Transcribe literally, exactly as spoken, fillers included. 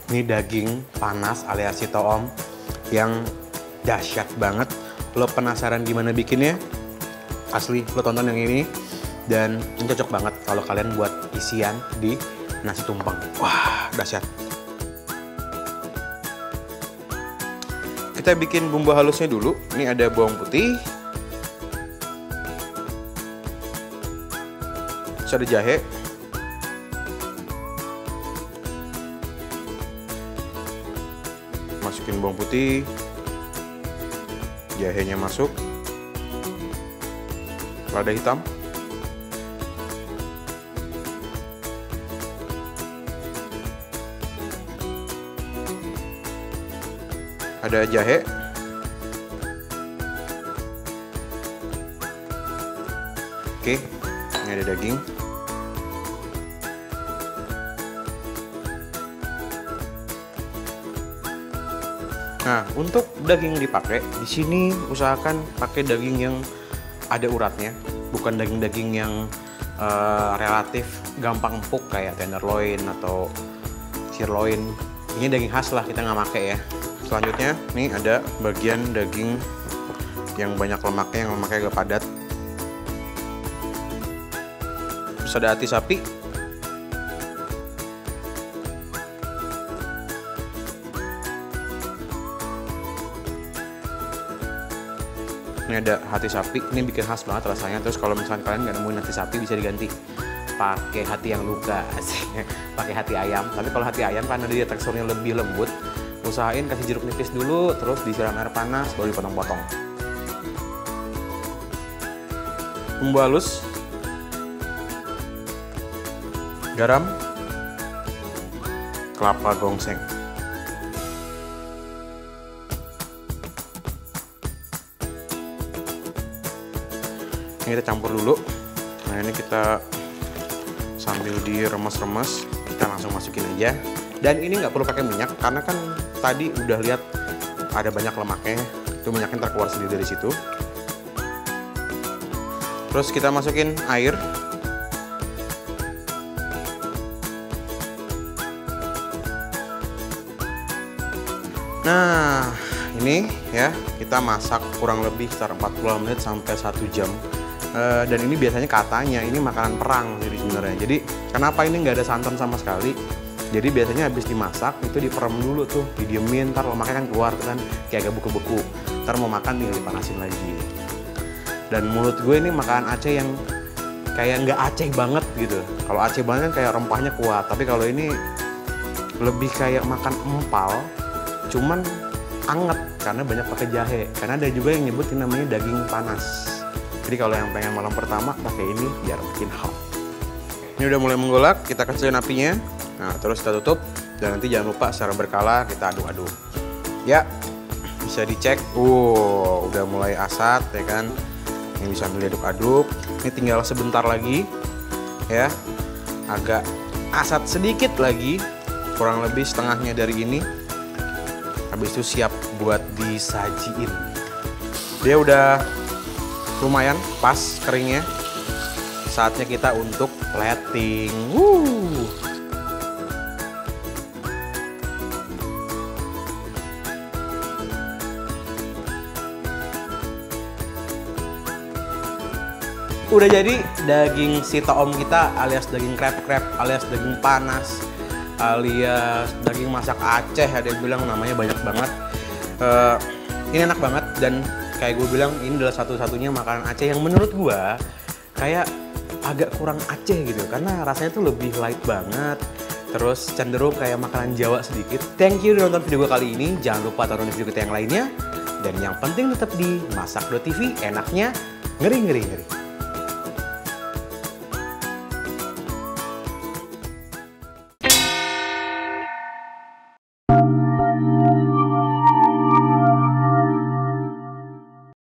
Ini daging panas alias sitoom yang dahsyat banget. Lo penasaran gimana bikinnya? Asli, lo tonton yang ini. Dan ini cocok banget kalau kalian buat isian di nasi tumpeng. Wah, dahsyat. Kita bikin bumbu halusnya dulu. Ini ada bawang putih. Terus ada jahe. Masukin bawang putih, jahenya masuk, lada hitam, ada jahe, oke, ini ada daging. Nah, untuk daging dipakai di sini usahakan pakai daging yang ada uratnya, bukan daging-daging yang uh, relatif gampang empuk kayak tenderloin atau sirloin. Ini daging khas lah, kita nggak pakai ya. Selanjutnya, nih ada bagian daging yang banyak lemaknya, yang lemaknya agak padat. Terus ada hati sapi. Ini ada hati sapi, ini bikin khas banget rasanya. Terus kalau misalnya kalian nggak nemuin hati sapi, bisa diganti pakai hati yang luka, pakai hati ayam. Tapi kalau hati ayam karena dia teksturnya lebih lembut, usahain kasih jeruk nipis dulu, terus disiram air panas, baru dipotong-potong. Bumbu halus, garam, kelapa gongseng. Ini kita campur dulu. Nah, ini kita sambil diremes-remes, kita langsung masukin aja. Dan ini nggak perlu pakai minyak karena kan tadi udah lihat ada banyak lemaknya. Itu minyaknya ntar keluar sendiri dari situ. Terus kita masukin air. Nah, ini ya kita masak kurang lebih sekitar empat puluh menit sampai satu jam. Uh, dan ini biasanya katanya ini makanan perang jadi sebenarnya. Jadi kenapa ini nggak ada santan sama sekali? Jadi biasanya habis dimasak itu diperem dulu tuh, didiemin, ntar lemaknya kan keluar tuh kan kayak agak beku-beku. Ntar mau makan tinggal dipanasin lagi. Dan menurut gue ini makanan Aceh yang kayak nggak Aceh banget gitu. Kalau Aceh banget kan kayak rempahnya kuat, tapi kalau ini lebih kayak makan empal, cuman anget karena banyak pakai jahe. Karena ada juga yang nyebutin namanya daging panas. Jadi kalau yang pengen malam pertama pakai ini biar makin hot. Ini udah mulai menggolak, kita kecilin apinya. Nah, terus kita tutup dan nanti jangan lupa secara berkala kita aduk-aduk. Ya, bisa dicek. Uh, udah mulai asat ya kan. Ini bisa sambil diaduk-aduk. Ini tinggal sebentar lagi ya. Agak asat sedikit lagi, kurang lebih setengahnya dari ini. Habis itu siap buat disajiin. Dia udah lumayan pas keringnya. Saatnya kita untuk plating. Wuh. Udah jadi daging sitoom kita alias daging krep-krep alias daging panas alias daging masak Aceh. Ada yang bilang namanya banyak banget. Uh, ini enak banget dan kayak gue bilang ini adalah satu-satunya makanan Aceh yang menurut gue kayak agak kurang Aceh gitu. Karena rasanya tuh lebih light banget. Terus cenderung kayak makanan Jawa sedikit. Thank you udah nonton video gue kali ini. Jangan lupa tonton video kita yang lainnya. Dan yang penting tetap di masak dot t v, enaknya ngeri-ngeri-ngeri.